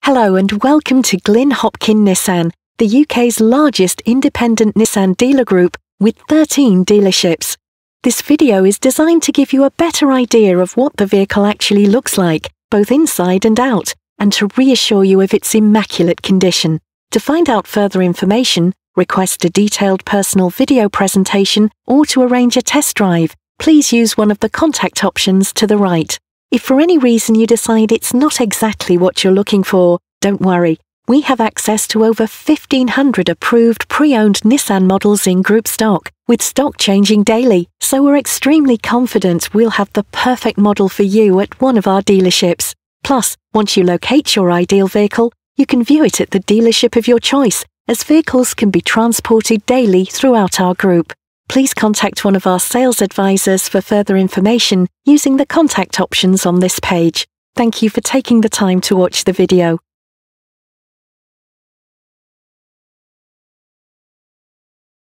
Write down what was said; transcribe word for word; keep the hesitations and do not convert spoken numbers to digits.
Hello and welcome to Glyn Hopkin Nissan, the U K's largest independent Nissan dealer group with thirteen dealerships. This video is designed to give you a better idea of what the vehicle actually looks like, both inside and out, and to reassure you of its immaculate condition. To find out further information, request a detailed personal video presentation, or to arrange a test drive, please use one of the contact options to the right. If for any reason you decide it's not exactly what you're looking for, don't worry. We have access to over fifteen hundred approved pre-owned Nissan models in group stock, with stock changing daily, so we're extremely confident we'll have the perfect model for you at one of our dealerships. Plus, once you locate your ideal vehicle, you can view it at the dealership of your choice, as vehicles can be transported daily throughout our group. Please contact one of our sales advisors for further information using the contact options on this page. Thank you for taking the time to watch the video.